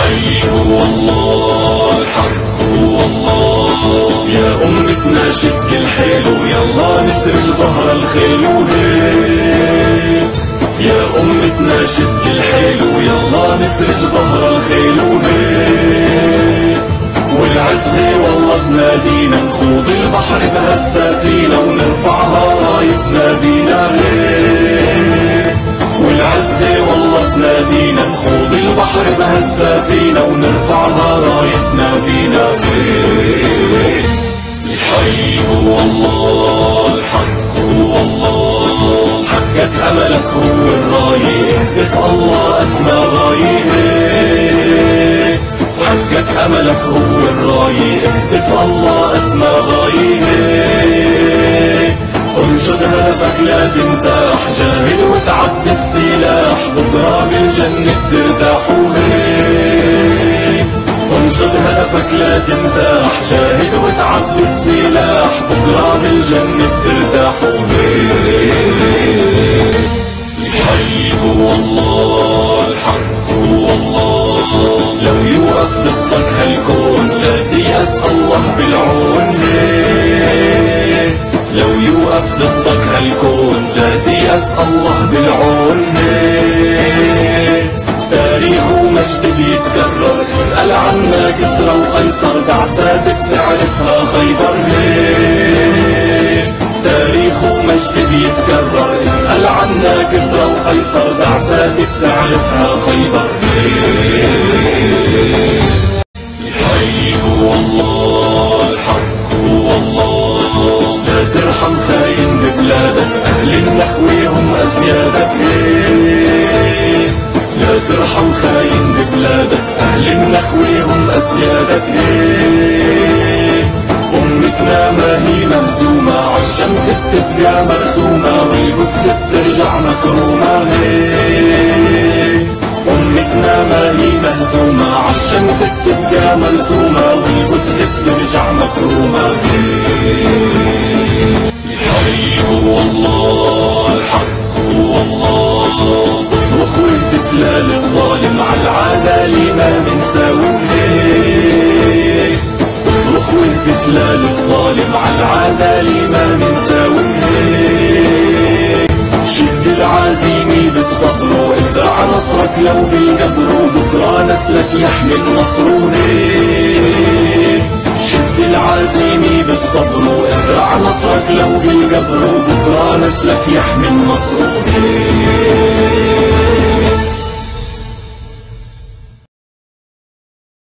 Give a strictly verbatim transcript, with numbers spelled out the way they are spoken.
الحي هو الله، الحق هو الله. يا أمتنا شد الحيل ويلا نسرج ظهر الخيل وهيك. يا أمتنا شد الحيل ويلا نسرج ظهر الخيل وهيك. والعزة والله تنادينا نخوض البحر بهالسفينة ونرفعها رايتنا بينا هيك. والعزة والله تنادينا نخوض البحر بهالسفينة ونرفعها رايتنا بينا هيك. الحي هو الله، الحق هو الله. حقك أملك هو الراية، اهتف الله أسمى غاية. حقك أملك هو الراية، اهتف الله أسمى غاية. انشد هدفك لا تنزاح، جاهد وتعب بالسلاح، بكرة بالجنة ترتاح وهيك. انشد هدفك لا تنزاح، جاهد وتعب بالسلاح، بكرة بالجنة ترتاح وهيك. الحي هو الله، الحق هو الله. لو يوقف ضدك هالكون لا تيأس الله بالعون هيك. لو يوقف ضدك هالكون لا تيأس الله بالعون هيك. تاريخ ومجد بيتكرر، اسأل عنا كسرى وقيصر، بعثات بتعرفها خيبر هيك. تاريخ ومجد بيتكرر، اسأل عنا كسرى وقيصر، بعثات بتعرفها خيبر هيك. الحي هو الله، الحق هو الله. لا ترحم خاين ببلادك، أهل النخوة هم أسيادك هيك. لا ترحم خاين ببلادك، أهل النخوة هم أسيادك هيك. أمتنا ما هي مهزومة، عالشمس بتبقى مرسومة، والقدس بترجع مكرومة هيك. أمتنا ما هي مهزومة، عالشمس بتبقى مرسومة، والقدس بترجع مكرومة هيك. الحي هو الله، الحق هو الله. اصرخ واهتف للظالم، عالعدالة ما منساوي هيك. اصرخ واهتف للظالم، عالعدالة ما منساوي هيك. شد العزيمة بالصبر وازرع نصرك لو بالقبر، وبكرة نسلك يحمي النصر هيك. شد العزيمة بالصبر وازرع نصرك لو بالقبر، وبكرة نسلك يحمي النصر هيك.